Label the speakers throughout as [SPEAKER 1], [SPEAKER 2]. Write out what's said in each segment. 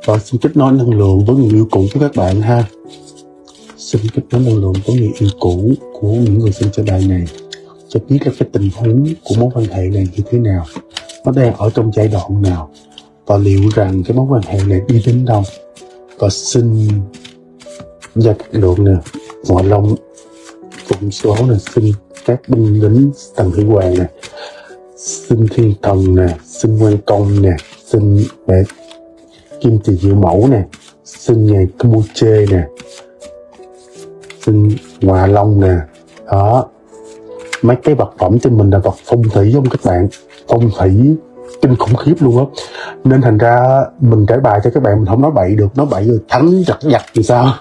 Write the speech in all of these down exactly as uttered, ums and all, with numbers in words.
[SPEAKER 1] Và xin kết nối năng lượng với người yêu cũ của các bạn ha. Xin kết nối năng lượng với người yêu cũ của những người xem chơi bài này, cho biết là cái tình huống của mối quan hệ này như thế nào, nó đang ở trong giai đoạn nào, và liệu rằng cái mối quan hệ này đi đến đâu. Và xin gia các lượng nè, Ngoại Long cùng số nè, xin các binh lính Tần Thủy Hoàng nè, xin Thiên Thần nè, xin Quan Công nè, xin mẹ Kim Tỳ Diệu Mẫu nè, xin nhà Campuchia nè, xin Ngoại Long nè. Đó, mấy cái vật phẩm trên mình là vật phong thủy không các bạn, phong thủy kinh khủng khiếp luôn á, nên thành ra mình trải bài cho các bạn mình không nói bậy được, nói bậy rồi thánh giật giật thì sao.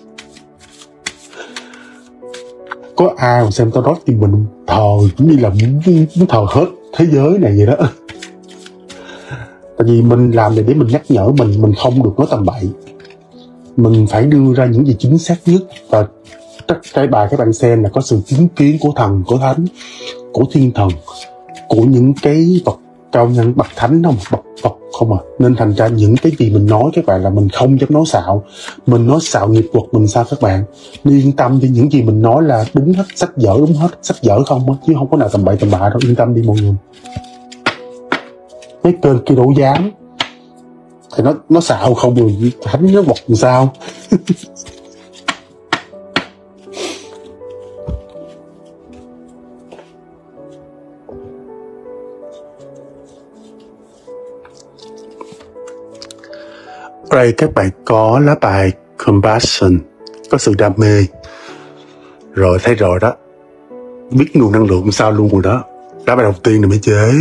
[SPEAKER 1] Có ai mà xem tao nói thì mình thờ cũng như là muốn, muốn thờ hết thế giới này vậy đó. Tại vì mình làm này để mình nhắc nhở mình mình không được nói tầm bậy, mình phải đưa ra những gì chính xác nhất. Và tất cái bài các bạn xem là có sự chứng kiến của thần, của thánh, của thiên thần, của những cái vật cao nhân bậc thánh không, bậc Phật không à. Nên thành ra những cái gì mình nói các bạn là mình không dám nói xạo. Mình nói xạo nghiệp quật mình sao các bạn. Nên yên tâm đi, những gì mình nói là đúng hết, sách vở đúng hết, sách vở không á, chứ không có nào tầm bậy tầm bạ đâu, yên tâm đi mọi người. Cái kênh kia đâu dám thì nó nó xạo không rồi thánh nó bật làm sao. Đây các bạn có lá bài Compassion, có sự đam mê. Rồi thấy rồi đó, biết nguồn năng lượng sao luôn rồi đó. Lá bài đầu tiên này mới chế.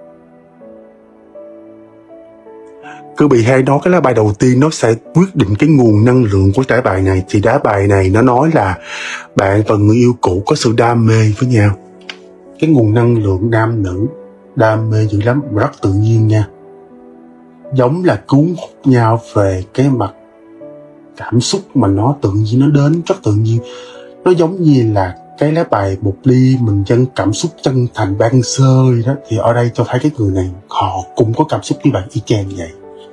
[SPEAKER 1] Cứ bị hay nói cái lá bài đầu tiên nó sẽ quyết định cái nguồn năng lượng của trải bài này. Thì đá bài này nó nói là bạn và người yêu cũ có sự đam mê với nhau. Cái nguồn năng lượng nam nữ đam mê dữ lắm, rất tự nhiên nha. Giống là cuốn hút nhau về cái mặt cảm xúc mà nó tự nhiên, nó đến rất tự nhiên. Nó giống như là cái lá bài một ly mình chân cảm xúc chân thành ban sơ đó. Thì ở đây cho thấy cái người này họ cũng có cảm xúc như vậy, y chang vậy.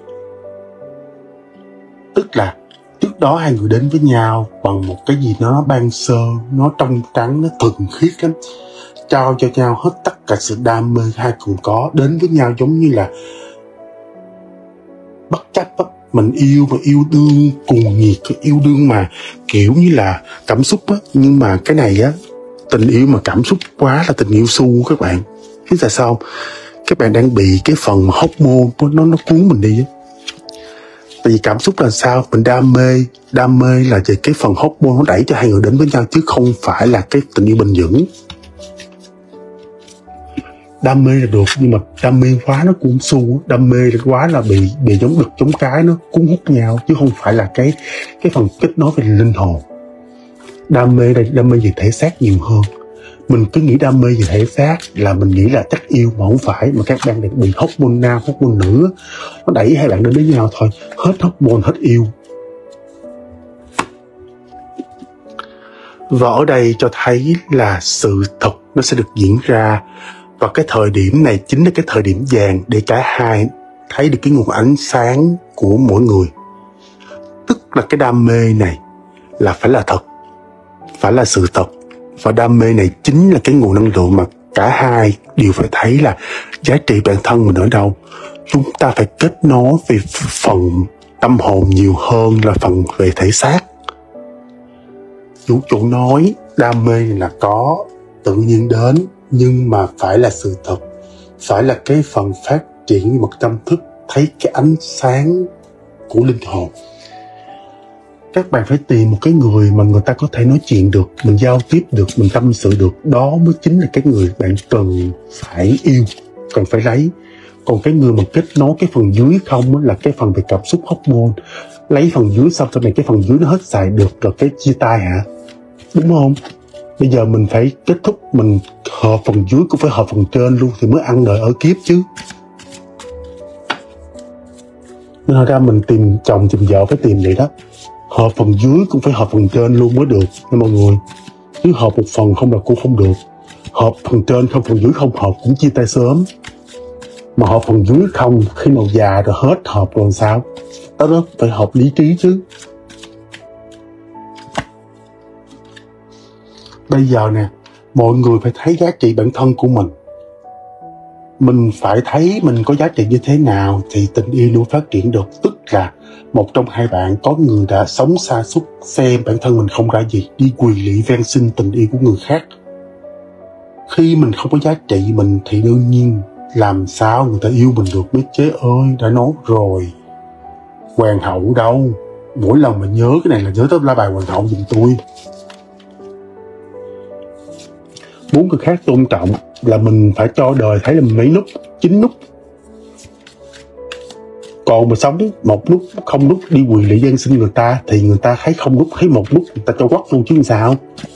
[SPEAKER 1] Tức là trước đó hai người đến với nhau bằng một cái gì nó ban sơ, nó trong trắng, nó thuần khiết lắm, trao cho nhau hết tất cả sự đam mê hai cùng có, đến với nhau giống như là bất chấp á, mình yêu và yêu đương cuồng nhiệt, yêu đương mà kiểu như là cảm xúc á. Nhưng mà cái này á, tình yêu mà cảm xúc quá là tình yêu su các bạn. Biết tại sao không? Các bạn đang bị cái phần mà hormone nó nó cuốn mình đi á. Tại vì cảm xúc là sao? Mình đam mê, đam mê là về cái phần hormone nó đẩy cho hai người đến với nhau, chứ không phải là cái tình yêu bền vững. Đam mê là được, nhưng mà đam mê quá nó cũng su, đam mê quá là bị bị giống đực giống cái, nó cuốn hút nhau, chứ không phải là cái cái phần kết nối về linh hồn. Đam mê đây, đam mê về thể xác nhiều hơn. Mình cứ nghĩ đam mê về thể xác là mình nghĩ là chắc yêu, mà không phải, mà các bạn đang bị hormone nam, hormone nữ, nó đẩy hai bạn đến với nhau thôi, hết hormone, hết yêu. Và ở đây cho thấy là sự thật nó sẽ được diễn ra. Và cái thời điểm này chính là cái thời điểm vàng để cả hai thấy được cái nguồn ánh sáng của mỗi người. Tức là cái đam mê này là phải là thật, phải là sự thật. Và đam mê này chính là cái nguồn năng lượng mà cả hai đều phải thấy là giá trị bản thân mình ở đâu. Chúng ta phải kết nối về phần tâm hồn nhiều hơn là phần về thể xác. Vũ trụ nói đam mê là có, tự nhiên đến, nhưng mà phải là sự thật, phải là cái phần phát triển mặt tâm thức, thấy cái ánh sáng của linh hồn. Các bạn phải tìm một cái người mà người ta có thể nói chuyện được, mình giao tiếp được, mình tâm sự được. Đó mới chính là cái người bạn cần phải yêu, cần phải lấy. Còn cái người mà kết nối cái phần dưới không là cái phần về cảm xúc hormone. Lấy phần dưới xong sau này cái phần dưới nó hết xài được rồi cái chia tay hả? Đúng không? Bây giờ mình phải kết thúc, mình hợp phần dưới cũng phải hợp phần trên luôn thì mới ăn đời ở kiếp chứ. Nên thật ra mình tìm chồng tìm vợ phải tìm vậy đó. Hợp phần dưới cũng phải hợp phần trên luôn mới được nha mọi người. Chứ hợp một phần không là cũng không được. Hợp phần trên không, phần dưới không hợp cũng chia tay sớm. Mà hợp phần dưới không, khi nào già rồi hết hợp rồi sao? đó, đó phải hợp lý trí chứ. Bây giờ nè, mọi người phải thấy giá trị bản thân của mình. Mình phải thấy mình có giá trị như thế nào thì tình yêu luôn phát triển được. Tức là một trong hai bạn có người đã sống sa sút xem bản thân mình không ra gì, đi quỳ lị van xin tình yêu của người khác. Khi mình không có giá trị mình thì đương nhiên làm sao người ta yêu mình được mấy chế ơi. Đã nói rồi, hoàng hậu đâu. Mỗi lần mà nhớ cái này là nhớ tới lá bài hoàng hậu giùm tôi. Muốn người khác tôn trọng là mình phải cho đời thấy là mình mấy nút, chín nút. Còn mà sống một nút, không nút, đi quỳ lị van xin người ta thì người ta thấy không nút, thấy một nút người ta cho quắc luôn chứ sao.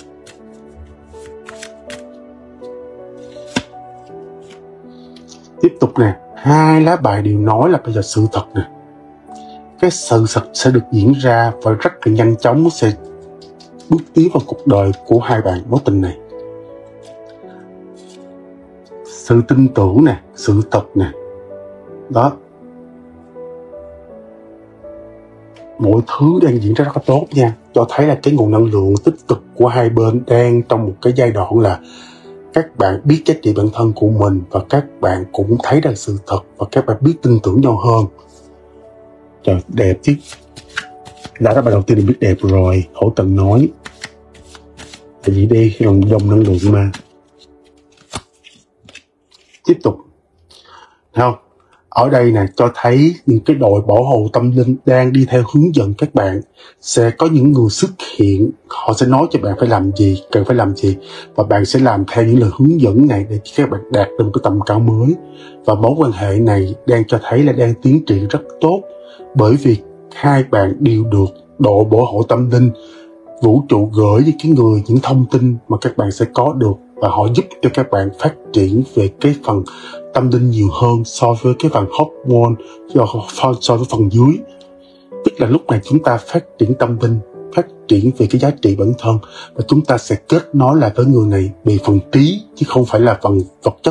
[SPEAKER 1] Tiếp tục nè, hai lá bài đều nói là bây giờ sự thật nè. Cái sự thật sẽ được diễn ra và rất là nhanh chóng sẽ bước tiếp vào cuộc đời của hai bạn mối tình này. Sự tin tưởng nè, sự thật nè. Đó. Mọi thứ đang diễn ra rất là tốt nha. Cho thấy là cái nguồn năng lượng tích cực của hai bên đang trong một cái giai đoạn là các bạn biết giá trị bản thân của mình và các bạn cũng thấy được sự thật và các bạn biết tin tưởng nhau hơn. Trời, đẹp chứ. Đã là bài đầu tiên thì biết đẹp rồi, khỏi cần nói. Tại vì đây là dòng năng lượng mà. Tiếp tục. Thấy không? Ở đây nè, cho thấy những cái đội bảo hộ tâm linh đang đi theo hướng dẫn các bạn. Sẽ có những người xuất hiện, họ sẽ nói cho bạn phải làm gì, cần phải làm gì. Và bạn sẽ làm theo những lời hướng dẫn này để các bạn đạt được một cái tầm cao mới. Và mối quan hệ này đang cho thấy là đang tiến triển rất tốt. Bởi vì hai bạn đều được đội bảo hộ tâm linh, vũ trụ gửi với cái người những thông tin mà các bạn sẽ có được. Và họ giúp cho các bạn phát triển về cái phần tâm linh nhiều hơn so với cái phần hormone, so với phần dưới. Tức là lúc này chúng ta phát triển tâm linh, phát triển về cái giá trị bản thân và chúng ta sẽ kết nối lại với người này về phần trí chứ không phải là phần vật chất.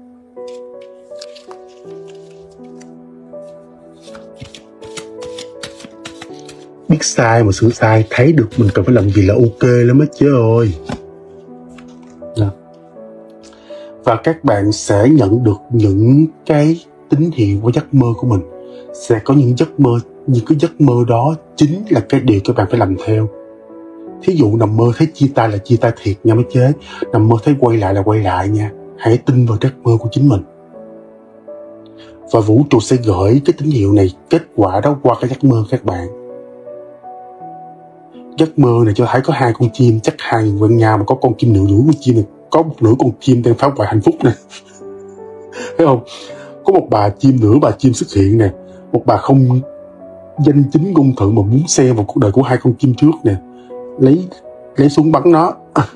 [SPEAKER 1] Biết sai mà sửa sai, thấy được mình cần phải làm gì là ok lắm á chứ ơi. Và các bạn sẽ nhận được những cái tín hiệu của giấc mơ của mình. Sẽ có những giấc mơ, những cái giấc mơ đó chính là cái điều các bạn phải làm theo. Thí dụ nằm mơ thấy chia tay là chia tay thiệt nha mấy chế. Nằm mơ thấy quay lại là quay lại nha. Hãy tin vào giấc mơ của chính mình. Và vũ trụ sẽ gửi cái tín hiệu này, kết quả đó qua cái giấc mơ các bạn. Giấc mơ này cho thấy có hai con chim, chắc hai người quen nhau mà có con chim nửa nửa con chim này. Có một nửa con chim đang phá hoại hạnh phúc nè. Thấy không? Có một bà chim, nửa bà chim xuất hiện nè. Một bà không danh chính ngôn thuận mà muốn xen vào cuộc đời của hai con chim trước nè. Lấy lấy súng bắn nó.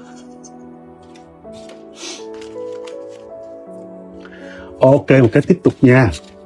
[SPEAKER 1] Ok, một cái tiếp tục nha.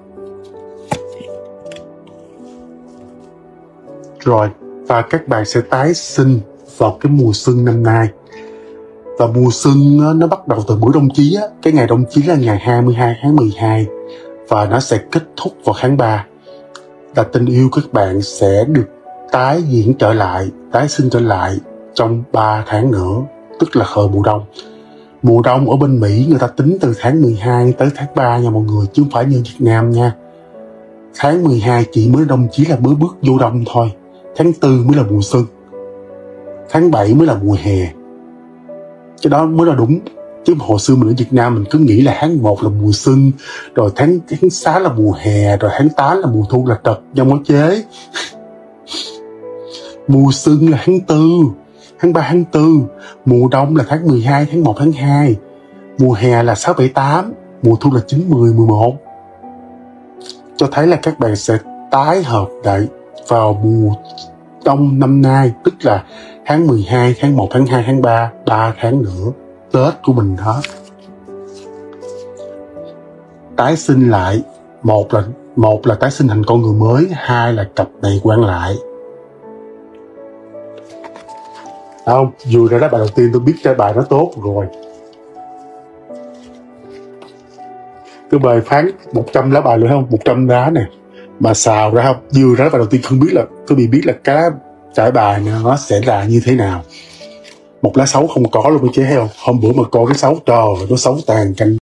[SPEAKER 1] Rồi, và các bạn sẽ tái sinh vào cái mùa xuân năm nay. Và mùa xuân nó bắt đầu từ buổi đông chí á. Cái ngày đông chí là ngày hai mươi hai tháng mười hai. Và nó sẽ kết thúc vào tháng ba. Là tình yêu các bạn sẽ được tái diễn trở lại, tái sinh trở lại trong ba tháng nữa. Tức là khởi mùa đông. Mùa đông ở bên Mỹ người ta tính từ tháng mười hai tới tháng ba nha mọi người. Chứ không phải như Việt Nam nha. Tháng mười hai chỉ mới đông chí là mới bước vô đông thôi. Tháng tư mới là mùa xuân. Tháng bảy mới là mùa hè. Cái đó mới là đúng. Chứ hồi xưa mình ở Việt Nam mình cứ nghĩ là tháng một là mùa xuân, rồi tháng tháng sáu là mùa hè, rồi tháng tám là mùa thu là trật do mối chế. Mùa xuân là tháng tư, tháng ba, tháng tư. Mùa đông là tháng mười hai, tháng một, tháng hai. Mùa hè là sáu, bảy, tám. Mùa thu là chín, mười, mười một. Cho thấy là các bạn sẽ tái hợp lại vào mùa đông năm nay. Tức là tháng mười hai, tháng một, tháng hai, tháng ba. ba tháng nữa. Tết của mình đó. Tái sinh lại. Một là một là tái sinh thành con người mới. Hai là cặp này quen lại. Không, vừa ra đó bài đầu tiên tôi biết cái bài nó tốt rồi. Cái bài phán một trăm lá bài luôn không? một trăm lá nè. Mà xào ra không, vừa ra bài đầu tiên không biết là tôi bị biết là cái trải bài nó sẽ là như thế nào. Một lá sấu không có luôn, mới chế thấy không? Hôm bữa mà coi cái sấu, trời nó xấu tàn canh